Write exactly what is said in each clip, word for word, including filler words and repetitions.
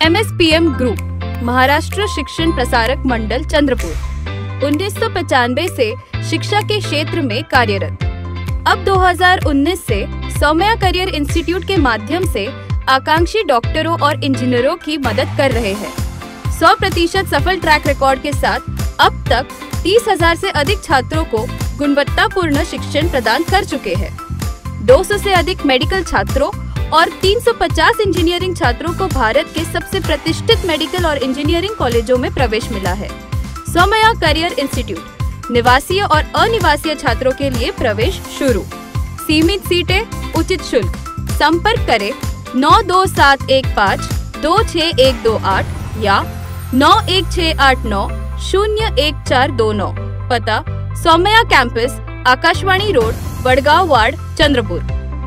M S P M group, Maharashtra Shikshan Prasarak मंडल चंद्रपुर, उन्नीस सौ पचानवे से शिक्षा के क्षेत्र में कार्यरत। अब दो हज़ार उन्नीस से सौम्या करियर इंस्टीट्यूट के माध्यम से आकांक्षी डॉक्टरों और इंजीनियरों की मदद कर रहे हैं। सौ प्रतिशत सफल ट्रैक रिकॉर्ड के साथ अब तक तीस हजार से अधिक छात्रों को गुणवत्तापूर्ण शिक्षण प्रदान कर चुके हैं। दो सौ से अधिक मेडिकल छात्रों और तीन सौ पचास इंजीनियरिंग छात्रों को भारत के सबसे प्रतिष्ठित मेडिकल और इंजीनियरिंग कॉलेजों में प्रवेश मिला है। सौम्या करियर इंस्टीट्यूट निवासीय और अनिवासीय छात्रों के लिए प्रवेश शुरू। सीमित सीटें, उचित शुल्क। संपर्क करें नौ दो सात एक पाँच दो छः एक दो आठ या नौ एक छः आठ नौ शून्य एक चार दो नौ। पता Saumya campus, Akashvani road, Wadgaon ward, Chandrapur.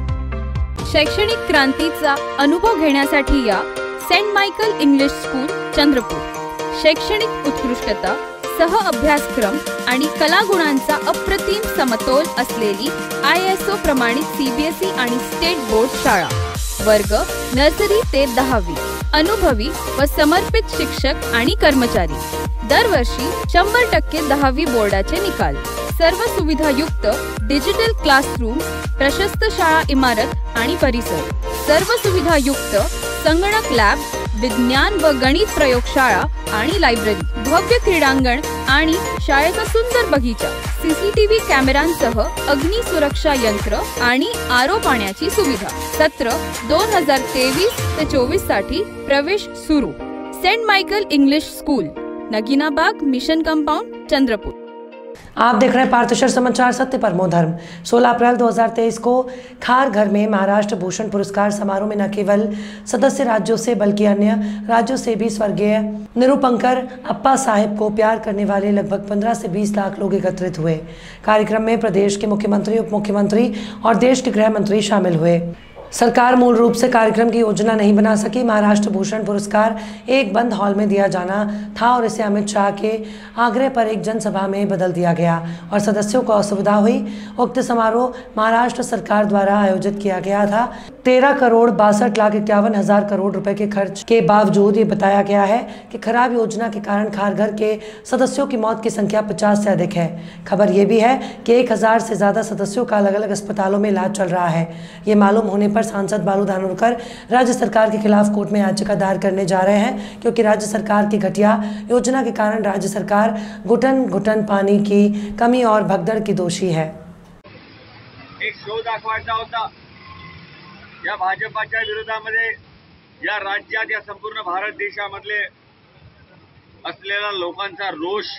शैक्षणिक क्रांतीचा अनुभव घेण्यासाठी या saint Michael English school Chandrapur. शैक्षणिक उत्कृष्टता, सह अभ्यासक्रम आणि कलागुणांचा अप्रतिम समतोल असलेली आय एस ओ प्रमाणित सी बी एस ई आणि स्टेट बोर्ड शाळा। वर्ग नर्सरी ते दहावी, अनुभवी व समर्पित शिक्षक आणि कर्मचारी। दरवर्षी शंभर टक्के दहावी बोर्डाचे निकाल। सर्व सुविधा युक्त डिजिटल क्लासरूम, प्रशस्त शाळा इमारत आणि परिसर। सर्व सुविधा युक्त संगणक लॅब, विज्ञान व गणित प्रयोगशाळा आणि लायब्ररी, भव्य क्रीडांगण आणि शाळेचा सुंदर बगीचा, सीसीटीव्ही कॅमेऱ्यांसह अग्नि सुरक्षा यंत्र आणि आरो पाण्याची सुविधा। सत्र दोन हजार तेवीस ते चोवीस साठी प्रवेश सुरू। Saint Michael English school, Naginabag, mission compound, Chandrapur. आप देख रहे हैं पार्थशर समाचार सत्य परमो धर्म। सोलह अप्रैल दो हज़ार तेईस को खार घर में महाराष्ट्र भूषण पुरस्कार समारोह में न केवल सदस्य राज्यों से बल्कि अन्य राज्यों से भी स्वर्गीय निरुपंकर अप्पा साहिब को प्यार करने वाले लगभग पंद्रह से बीस लाख लोग एकत्रित हुए। कार्यक्रम में प्रदेश के मुख्यमंत्री, उप मुख्यमंत्री और देश के गृह मंत्री शामिल हुए। सरकार मूल रूप से कार्यक्रम की योजना नहीं बना सकी। महाराष्ट्र भूषण पुरस्कार एक बंद हॉल में दिया जाना था और इसे अमित शाह के आग्रह पर एक जनसभा में बदल दिया गया और सदस्यों को असुविधा हुई। उक्त समारोह महाराष्ट्र सरकार द्वारा आयोजित किया गया था। तेरह करोड़ बासठ लाख इक्यावन हजार करोड़ रुपए के खर्च के बावजूद ये बताया गया है कि खराब योजना के कारण खारघर के सदस्यों की मौत की संख्या पचास से अधिक है। खबर ये भी है कि एक हजार से ज्यादा सदस्यों का अलग अलग अस्पतालों में इलाज चल रहा है। ये मालूम होने पर सांसद बालू धानोरकर राज्य सरकार के खिलाफ कोर्ट में याचिका दायर करने जा रहे हैं, क्योंकि राज्य सरकार की घटिया योजना के कारण राज्य सरकार घुटन घुटन पानी की कमी और भगदड़ की दोषी है। एक शो दाखवायचा होता या भाजपाच्या विरोधामध्ये या राज्यात, या संपूर्ण भारत देशामधले असलेला लोकांचा रोष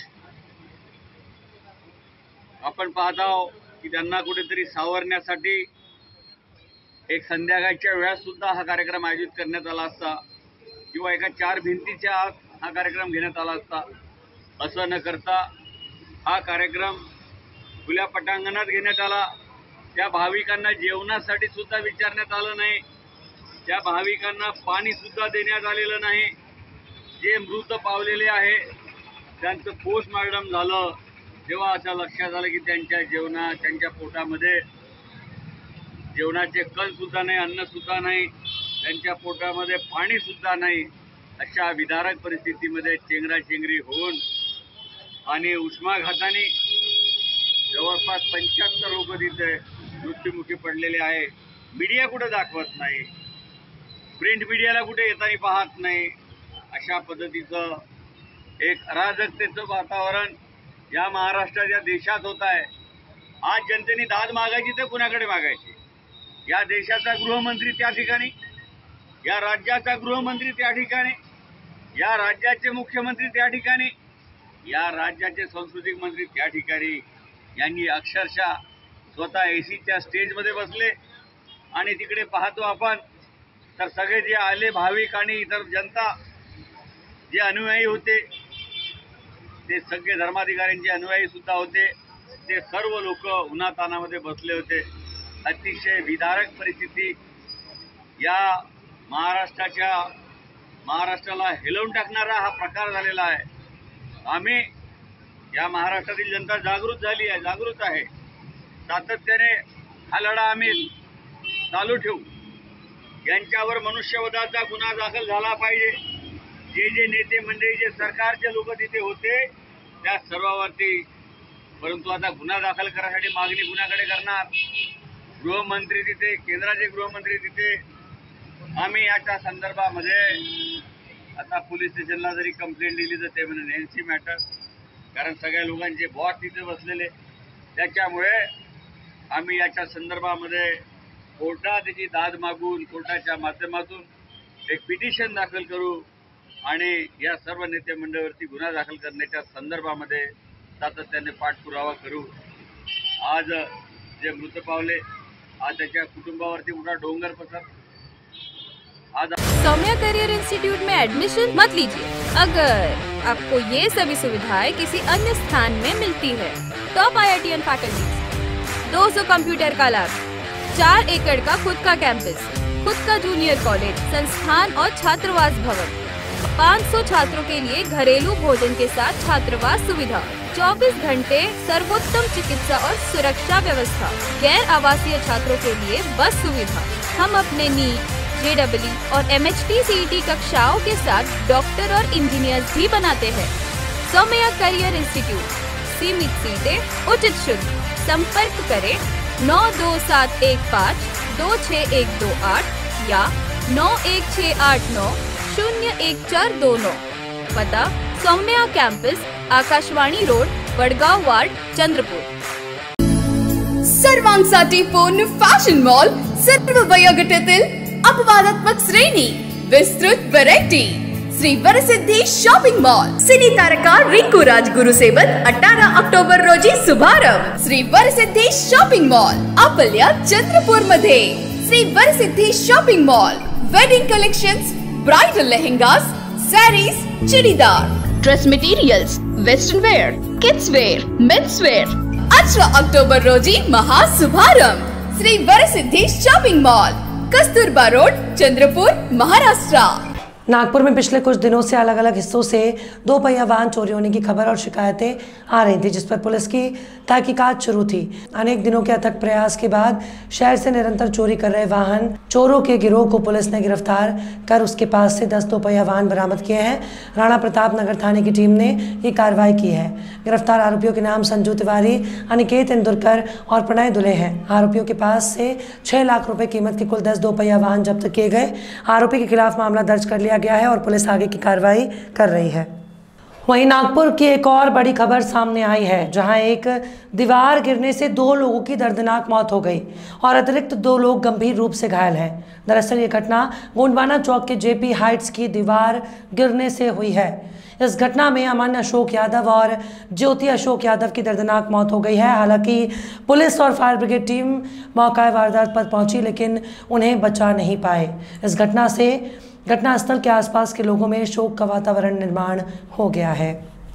आपण पाहत आहोत की त्यांना कुठेतरी सावरण्यासाठी एक संध्याकाळच्या वेळात सुद्धा हा कार्यक्रम आयोजित करण्यात आला असता किंवा एका चार भिंतीच्या आत हा कार्यक्रम घेण्यात आला असता। असं न करता हा कार्यक्रम खुल्या पटांगणात घेण्यात आला। त्या भाविकांना जेवणासाठी सुद्धा विचारण्यात आलं नाही, त्या भाविकांना पाणी सुद्धा देण्यात आलेलं नाही। जे मृत पावलेले आहे त्यांचं पोस्टमॉर्टम झालं तेव्हा असं लक्षात आलं की त्यांच्या जेवणा त्यांच्या पोटामध्ये जेवणाचे कण सुद्धा नाही, अन्न सुद्धा नाही, त्यांच्या पोटामध्ये पाणी सुद्धा नाही। अशा विदारक परिस्थितीमध्ये चेंगराचेंगरी होऊन आणि उष्माघाताने जवळपास पंच्याहत्तर लोक तिथे मृत्युमुखी पडलेले आहे। मीडिया कुठे दाखवत नाही, प्रिंट मीडियाला कुठे येताना पाहत नाही। अशा पद्धतीचं एक अराजकतेचं वातावरण या महाराष्ट्रात, या देशात होत आहे। आज जनतेने दाद मागायची तर कुणाकडे मागायची? या देशाचा गृहमंत्री त्या ठिकाणी, या राज्याचा गृहमंत्री त्या ठिकाणी, या राज्याचे मुख्यमंत्री त्या ठिकाणी, या राज्याचे सांस्कृतिक मंत्री त्या ठिकाणी। यांनी अक्षरशः स्वतः एसीच्या स्टेजमध्ये बसले आणि तिकडे पाहतो आपण तर सगळे जे आले भाविक आणि इतर जनता जे अनुयायी होते ते सगळे धर्माधिकाऱ्यांचे अनुयायी सुद्धा होते, ते सर्व लोक उन्हातानामध्ये बसले होते। अतिशय विदारक परिस्थिती या महाराष्ट्राच्या महाराष्ट्राला हिलवून टाकणारा हा प्रकार झालेला आहे। आम्ही या महाराष्ट्रातील जनता जागृत झाली आहे, जागृत आहे। सातत्याने हा लढा आम्ही चालू ठेवू। यांच्यावर मनुष्यवधाचा गुन्हा दाखल झाला पाहिजे, जे जे नेते मंडळी जे सरकारचे लोक तिथे होते त्या सर्वांवरती, परंतु आता गुन्हा दाखल करण्यासाठी मागणी गुन्ह्याकडे करणार. गृहमंत्री तिथे, केंद्राचे गृहमंत्री तिथे. आम्ही याच्या संदर्भामध्ये आता पोलीस स्टेशनला जरी कंप्लेंट दिली तर ते म्हणजे एनसी मॅटर, कारण सगळ्या लोकांचे बॉस तिथे बसलेले, त्याच्यामुळे आम्ही याच्या संदर्भामध्ये कोर्टात त्याची दाद मागून कोर्टाच्या माध्यमातून एक पिटिशन दाखल करू आणि या सर्व नेते मंडळावरती गुन्हा दाखल करण्याच्या संदर्भामध्ये सातत्याने पाठपुरावा करू. आज जे मृत पावले, आज त्याच्या कुटुंबावरती मोठा डोंगर पसर. आज सौम्या करियर इंस्टीट्यूट में एडमिशन मत लीजिए अगर आपको ये सभी सुविधाएं किसी अन्य स्थान में मिलती है. Top I I T N faculty, दो सौ कंप्यूटर का लैब, चार एकड़ का खुद का कैंपस, खुद का जूनियर कॉलेज, संस्थान और छात्रावास भवन, पाँच सौ छात्रों के लिए घरेलू भोजन के साथ छात्रावास सुविधा, चौबीस घंटे सर्वोत्तम चिकित्सा और सुरक्षा व्यवस्था, गैर आवासीय छात्रों के लिए बस सुविधा. हम अपने नीट, जे डब्ल्यू और M H T C E T कक्षाओं के साथ डॉक्टर और इंजीनियर्स भी बनाते हैं. सौम्या करियर इंस्टीट्यूट, सीमित सीटें, उचित शुल्क. संपर्क करें नौ दो सात एक पाँच दो छः एक दो आठ या नौ एक छः आठ नौ शून्य एक चार दो नौ. पता Saumya campus, Akashvani road, Wadgaon ward, Chandrapur. सर्वांसाठी पूर्ण फॅशन मॉल, सर्व वयोगटातील अपवादात्मक श्रेणी, विस्तृत variety. Shri Varsiddhi shopping mall, cine तारका रिंकू राजगुरु सेवक अठारह ऑक्टोबर रोजी शुभारंभ. श्री वरसिद्धी शॉपिंग मॉल आपल्या चंद्रपूर मध्ये. Shri Varsiddhi shopping mall, wedding collections, bridal lehengas, saris, churidar, dress materials, western wear, kids wear, men's wear. अठारह ऑक्टोबर रोजी महाशुभारंभ. Shri Varsiddhi shopping mall, Kasturba road, Chandrapur, Maharashtra. Nagpur में पिछले कुछ दिनों से अलग अलग हिस्सों से दो पहिया वाहन चोरी होने की खबर और शिकायतें आ रही थी, जिस पर पुलिस की तहकीकात शुरू थी. अनेक दिनों के अथक प्रयास के बाद शहर से निरंतर चोरी कर रहे वाहन चोरों के गिरोह को पुलिस ने गिरफ्तार कर उसके पास से दस दो पहिया वाहन बरामद किए हैं. राणा प्रताप नगर थाने की टीम ने ये कार्रवाई की है. गिरफ्तार आरोपियों के नाम संजू तिवारी, अनिकेत इंदुरकर और प्रणय दुले हैं. आरोपियों के पास से छह लाख रुपए कीमत के कुल दस दो पहिया वाहन जब्त किए गए. आरोपी के खिलाफ मामला दर्ज कर लिया गया है और पुलिस आगे की कार्रवाई कर रही है. वहीं नागपुर की एक और बड़ी खबर सामने आई है, जहां एक दीवार गिरने से दो लोगों की दर्दनाक मौत हो गई और अतिरिक्त दो लोग गंभीर रूप से घायल हैं. दरअसल ये घटना गोंडवाना चौक के जेपी हाइट्स की दीवार गिरने से हुई है. इस घटना में अमन अशोक यादव और ज्योति अशोक यादव की दर्दनाक मौत हो गई है. हालांकि पुलिस और फायर ब्रिगेड टीम मौका वारदात पर पहुंची, लेकिन उन्हें बचा नहीं पाए. इस घटना से घटनास्थल के आसपास के लोगों में शोक का वातावरण निर्माण हो गया है.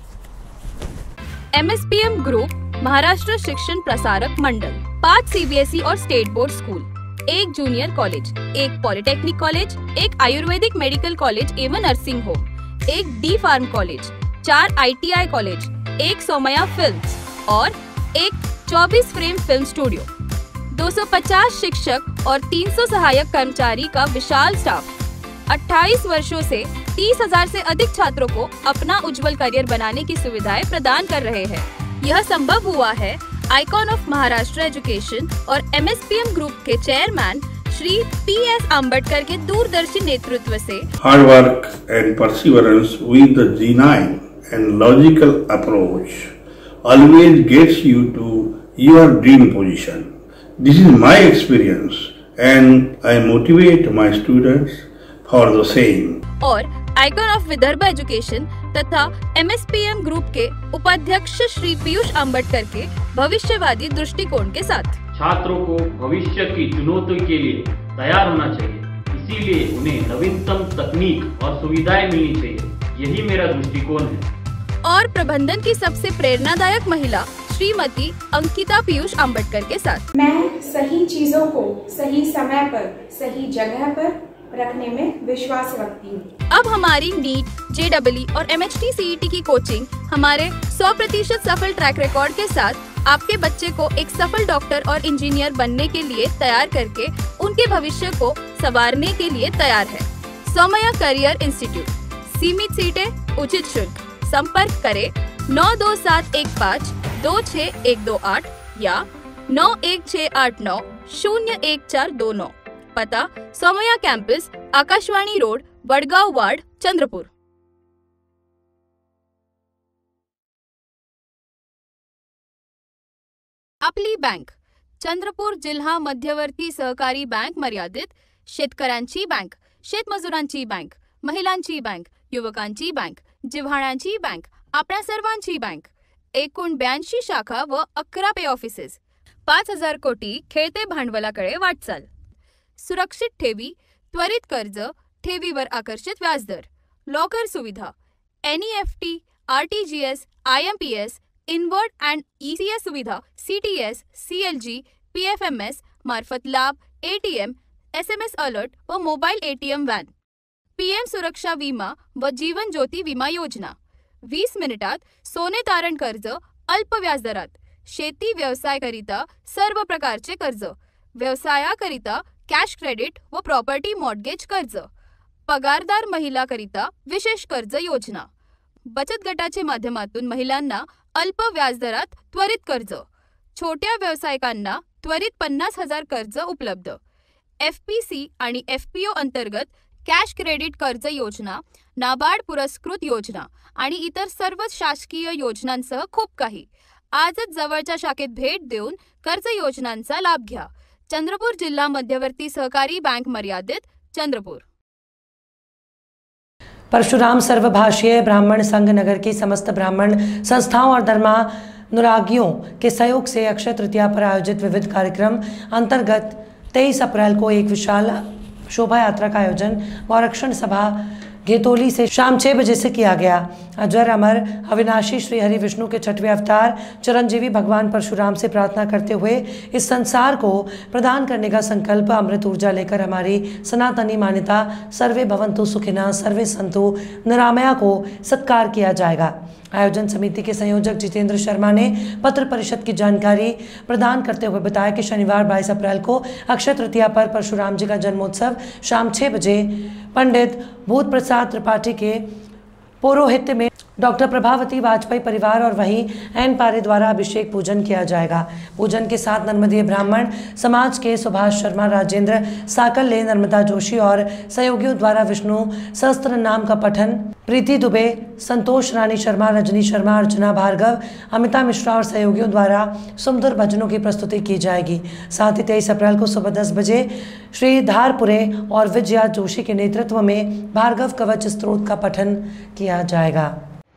M S P M group, Maharashtra Shikshan Prasarak Mandal, पाँच सी बी एस ई और स्टेट बोर्ड स्कूल, एक जूनियर कॉलेज, एक पॉलिटेक्निक कॉलेज, एक आयुर्वेदिक मेडिकल कॉलेज एवं नर्सिंग होम, एक डी फार्म कॉलेज, चार आई टी आई कॉलेज, एक सौम्या फिल्म्स और एक चौबीस फ्रेम फिल्म स्टूडियो, दो सौ पचास शिक्षक और तीन सौ सहायक कर्मचारी का विशाल स्टाफ अट्ठाईस वर्षों से तीस हजार से अधिक छात्रों को अपना उज्जवल करियर बनाने की सुविधाएं प्रदान कर रहे हैं. यह संभव हुआ है आइकॉन ऑफ महाराष्ट्र एजुकेशन और M S P M group के chairman Shri P S Ambedkar के दूरदर्शी नेतृत्व से. Hard work and perseverance with the genuine and logical approach always gets you to your dream position. This is my experience and I motivate my students for the same. और icon of Vidarbha education तथा M S P M group के उपाध्यक्ष श्री पीयूष अम्बेडकर के भविष्यवादी दृष्टिकोण के साथ. छात्रों को भविष्य की चुनौती के लिए तैयार होना चाहिए, इसीलिए उन्हें नवीनतम तकनीक और सुविधाएं मिलनी चाहिए. यही मेरा दृष्टिकोण है. और प्रबंधन की सबसे प्रेरणादायक महिला श्रीमती अंकिता पीयूष अम्बेडकर के साथ. मैं सही चीजों को सही समय पर सही जगह पर रखने में विश्वास रखती हूँ. अब हमारी नीट, जे डब्ल्यू और M H T C E T की कोचिंग हमारे सौ प्रतिशत सफल ट्रैक रिकॉर्ड के साथ आपके बच्चे को एक सफल डॉक्टर और इंजीनियर बनने के लिए तैयार करके उनके भविष्य को संवारने के लिए तैयार है. सौम्या करियर इंस्टीट्यूट, सीमित सीटें, उचित शुल्क। संपर्क करें नौ दो सात एक पाँच दो छः एक दो आठ या नौ एक छः आठ नौ शून्य एक चार दो नौ। पता Saumya campus, Akashvani road, Wadgaon ward, Chandrapur. आपली बँक चंद्रपूर जिल्हा मध्यवर्ती सहकारी बँक मर्यादित, शेतकऱ्यांची बँक, शेतमजुरांची बँक, महिलांची बँक, युवकांची बँक, जिव्हाळ्यांची बँक, आपल्या सर्वांची बँक। एकूण ब्याऐंशी शाखा व अकरा पे ऑफिसेस, पाच हजार कोटी खेळते भांडवलाकडे वाटचाल। सुरक्षित ठेवी, त्वरित कर्ज, ठेवीवर आकर्षित व्याजदर, लॉकर सुविधा, NEFT, RTGS, IMPS, inward and ECS सुविधा, सीटीएस, सीएलजी, पीएफएमएस मार्फत लाभ, एटीएम, एसएमएस अलर्ट व मोबाईल एटीएम व्हॅन, पीएम सुरक्षा विमा व जीवन ज्योती विमा योजना। वीस मिनिटात सोने तारण कर्ज अल्प व्याजदरात, शेती व्यवसायाकरिता सर्व प्रकारचे कर्ज, व्यवसायाकरिता कॅश क्रेडिट व प्रॉपर्टी मॉर्टगेज कर्ज, पगारदार महिलाकरिता विशेष कर्ज योजना, बचत गटाचे माध्यमातून महिलांना अल्प व्याजदरात त्वरित कर्ज, छोट्या व्यावसायिकांना त्वरित पन्नास हजार कर्ज उपलब्ध, एफपीसी आणि एफपीओ अंतर्गत कॅश क्रेडिट कर्ज योजना, नाबार्ड पुरस्कृत योजना आणि इतर सर्व शासकीय योजनांसह खूप काही। आजच जवळच्या शाखेत भेट देऊन कर्ज योजनांचा लाभ घ्या। चंद्रपूर जिल्हा मध्यवर्ती सहकारी बैंक मर्यादित, चंद्रपुर। परशुराम सर्वभाषीय ब्राह्मण संघ नगर की समस्त ब्राह्मण संस्थाओं और धर्मानुरागियों के सहयोग से अक्षय तृतीया पर आयोजित विविध कार्यक्रम अंतर्गत तेईस अप्रैल को एक विशाल शोभा यात्रा का आयोजन गौरक्षण सभा घेतोली से शाम छः बजे से किया गया। अजर अमर अविनाशी श्री हरि विष्णु के छठवें अवतार चिरंजीवी भगवान परशुराम से प्रार्थना करते हुए इस संसार को प्रदान करने का संकल्प अमृत ऊर्जा लेकर हमारी सनातनी मान्यता सर्वे भवन्तु सुखिनः सर्वे सन्तु निरामया को सत्कार किया जाएगा। आयोजन समिति के संयोजक जितेंद्र शर्मा ने पत्र परिषद की जानकारी प्रदान करते हुए बताया कि शनिवार बाईस अप्रैल को अक्षय तृतीया पर परशुराम जी का जन्मोत्सव शाम छः बजे पंडित भूत प्रसाद त्रिपाठी के पौरोहित्य में डॉक्टर प्रभावती वाजपेयी परिवार और वहीं एन पारे द्वारा अभिषेक पूजन किया जाएगा। पूजन के साथ नर्मदीय ब्राह्मण समाज के सुभाष शर्मा, राजेंद्र साकल्ले, नर्मदा जोशी और सहयोगियों द्वारा विष्णु सहस्त्र नाम का पठन, प्रीति दुबे, संतोष रानी शर्मा, रजनी शर्मा, अर्चना भार्गव, अमिता मिश्रा और सहयोगियों द्वारा सुंदर भजनों की प्रस्तुति की जाएगी। साथ ही तेईस अप्रैल को सुबह दस बजे श्री धारपुरे और विजया जोशी के नेतृत्व में भार्गव कवच स्तोत्र का पठन किया जाएगा।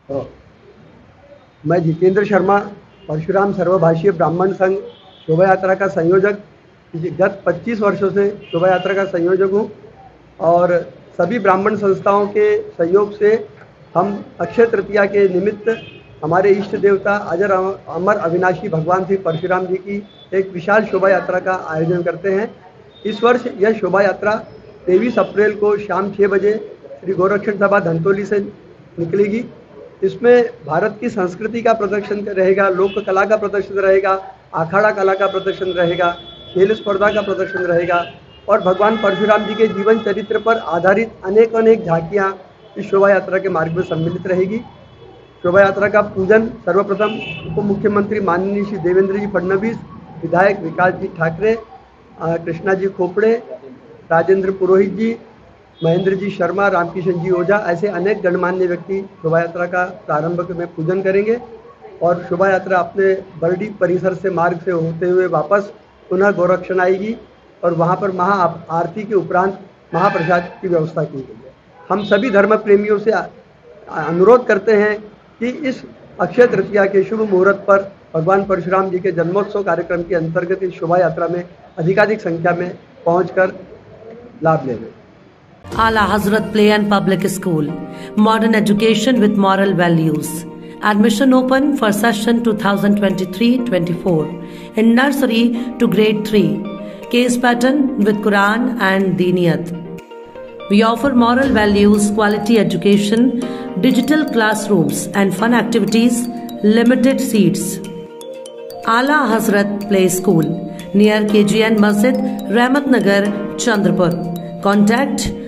मैं जितेंद्र शर्मा, परशुराम सर्वभाषीय ब्राह्मण संघ शोभा यात्रा का संयोजक, गत पच्चीस वर्षों से शोभा यात्रा का संयोजक हूँ और सभी ब्राह्मण संस्थाओं के सहयोग से हम अक्षय तृतीया के निमित्त हमारे इष्ट देवता अजर अमर अविनाशी भगवान श्री परशुराम जी की एक विशाल शोभा यात्रा का आयोजन करते हैं। इस वर्ष यह शोभा यात्रा तेईस अप्रैल को शाम छः बजे श्री गौरक्षण सभा धंतोली से निकलेगी। इसमें भारत की संस्कृति का प्रदर्शन रहेगा, लोक कला का प्रदर्शन रहेगा, अखाड़ा कला का प्रदर्शन रहेगा, खेल स्पर्धा का प्रदर्शन रहेगा और भगवान परशुराम जी के जीवन चरित्र पर आधारित अनेक अनेक झांकियाँ इस शोभा यात्रा के मार्ग में सम्मिलित रहेगी। शोभा यात्रा का पूजन सर्वप्रथम उप मुख्यमंत्री माननीय श्री देवेंद्र जी फडणवीस, विधायक विकास जी ठाकरे, कृष्णा जी खोपड़े, राजेंद्र पुरोहित जी, महेंद्र जी शर्मा, रामकिशन जी ओझा, ऐसे अनेक गणमान्य व्यक्ति शोभा यात्रा का प्रारंभ में पूजन करेंगे और शोभा यात्रा अपने बरडी परिसर से मार्ग से होते हुए वापस पुनः गौरक्षण आएगी और वहां पर महा आरती के उपरांत महाप्रसाद की व्यवस्था की गई है। हम सभी धर्म प्रेमियों से अनुरोध करते हैं कि इस अक्षय तृतीया के शुभ मुहूर्त पर भगवान परशुराम जी के जन्मोत्सव कार्यक्रम के अंतर्गत इस शोभा यात्रा में अधिकाधिक संख्या में पहुंचकर लाभ लेंगे। Ala Hazrat Play and Public School, modern education with moral values. Admission open for session twenty twenty-three twenty-four in nursery to grade three. Case pattern with Quran and Diniyat. We offer moral values, quality education, digital classrooms and fun activities, limited seats. Ala Hazrat Play School near K G N Masjid, Rahmat Nagar, Chandrapur. Contact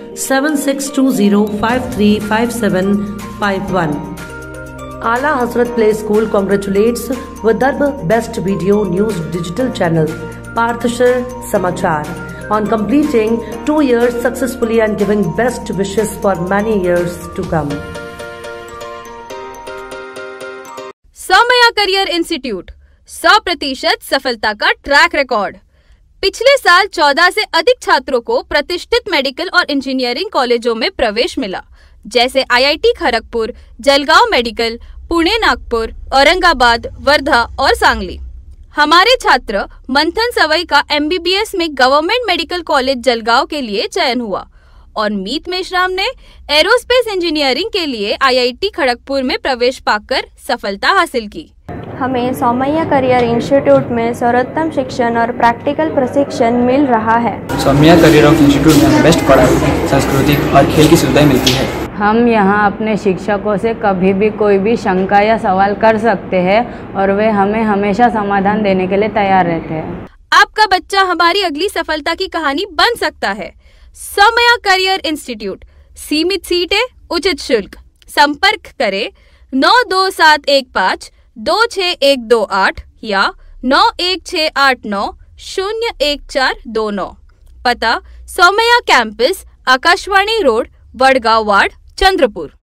seven six two zero five three five seven five one. Ala Hazrat play school congratulates Vidarbha best video news digital channel पार्थशर समाचार on completing two years successfully and giving best wishes for many years to come. Saumya career institute सौ प्रतिशत सफलता का track record. पिछले साल चौदह से अधिक छात्रों को प्रतिष्ठित मेडिकल और इंजीनियरिंग कॉलेजों में प्रवेश मिला, जैसे I I T Kharagpur, Jalgaon medical, Pune, Nagpur, Aurangabad, Wardha और सांगली। हमारे छात्र मंथन सवई का एम बी बी एस में गवर्नमेंट मेडिकल कॉलेज जलगांव के लिए चयन हुआ और मीत मेश्राम ने एरोस्पेस इंजीनियरिंग के लिए आई आई टी खड़गपुर में प्रवेश पाकर सफलता हासिल की। हमें सौम्या करियर इंस्टीट्यूट में सर्वोत्तम शिक्षण और प्रैक्टिकल प्रशिक्षण मिल रहा है। सौम्या करियर इंस्टीट्यूट में बेस्ट पढ़ाई, सांस्कृतिक और खेल की सुविधाएं मिलती है। हम यहाँ अपने शिक्षकों से कभी भी कोई भी शंका या सवाल कर सकते हैं और वे हमें हमेशा समाधान देने के लिए तैयार रहते हैं। आपका बच्चा हमारी अगली सफलता की कहानी बन सकता है। सौम्या करियर इंस्टीट्यूट, सीमित सीटें, उचित शुल्क। संपर्क करें नौ दो सात एक पाँच दो छः एक दो आठ या नौ एक छः आठ नौ शून्य एक चार दो नौ। पता Saumya campus, Akashvani road, Wadgaon ward, Chandrapur.